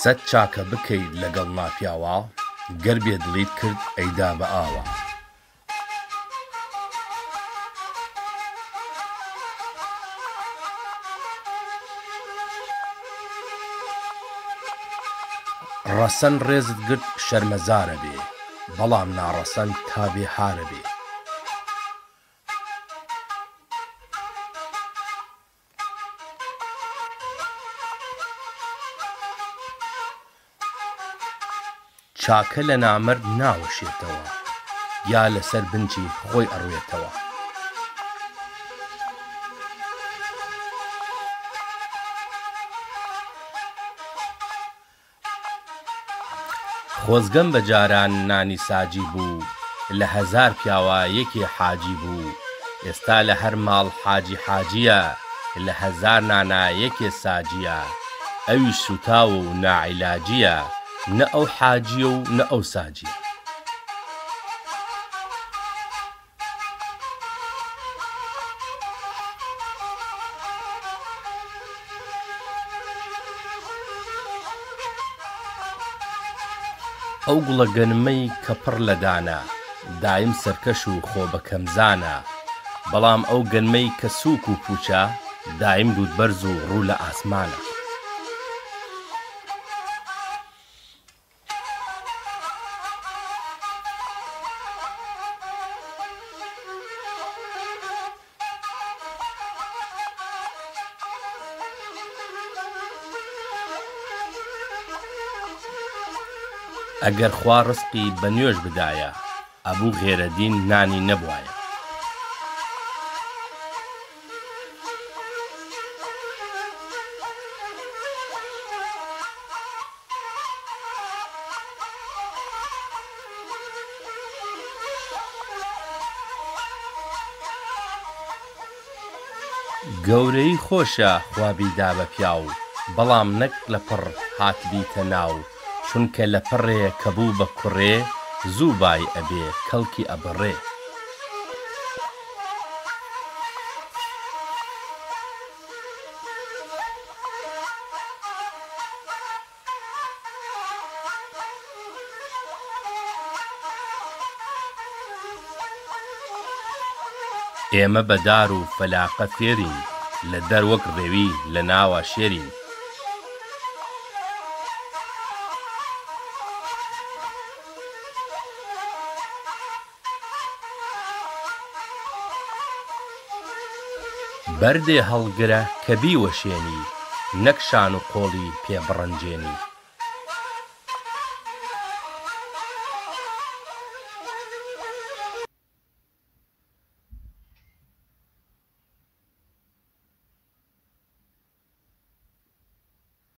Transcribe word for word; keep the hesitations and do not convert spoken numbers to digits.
سەد چاکە بکەیت لەگەڵ ناپیاوە، گەر بێدڵیت کرد ئەیدا بە ئاوە. ڕەسەن ڕێزت گرت شەرمەزارە بێ، بەڵام ناڕەسەن تا بێهارە بێ. چاکە لە نامەرد ناوەشێتەوە، یا لەسەر بنچی خۆی ئەڕوێتەوە. خۆزگەم بە جاران نانی ساجی بوو، لە هەزار پیاوە یەکێ حاجی بوو. ئێستا لە هەر ماڵ حاجی حاجیە، لە هەزار نانە یەکێ ساجیە. ئەویش سوتاوە و ناعیلاجیە، نە ئەو حاجیە و نە ئەو ساجیە. ئەو گوڵە گەنمەی کە پڕ لە دانە، دایم سەرکەش و خۆ بە کەمزانە. بەڵام ئەو گەنمەی کە سووک و پوچە، دایم دوودبەرز و ڕوو لە ئاسمانە. ئەگەر خوا ڕزقی بە نوێژ بدایە، ئەبوو غێرەدین نانی نەبوایە. گەورەی خۆشە خوا بیدا بە پیاو، بەڵام نەک لە پڕ هات بیتە ناو. چونکە لە پڕێ کە بوو بە کوڕێ، زوو بای ئەبێ کەڵکی ئەبڕێ. ئێمە بەدار و فەلاقە فێرین، لە دەر وەک ڕێوی لە ناوە شێرین. بەردێ هەڵگرە کە بیوەشێنی، نەک شان و قۆڵی پێبڕەنجێنی.